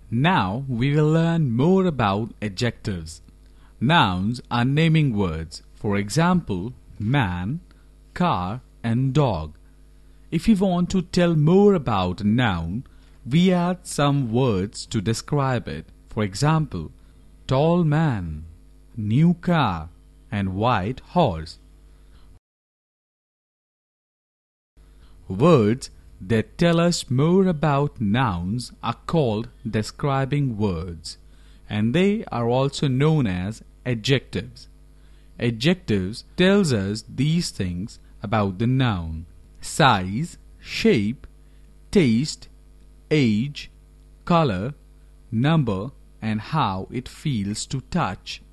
Now we will learn more about adjectives. Nouns are naming words. For example, man, car and dog. If we want to tell more about a noun, we add some words to describe it. For example, tall man, new car and white horse. Words that tell us more about nouns are called describing words, and they are also known as adjectives. Adjectives tells us these things about the noun: size, shape, taste, age, color, number, and how it feels to touch.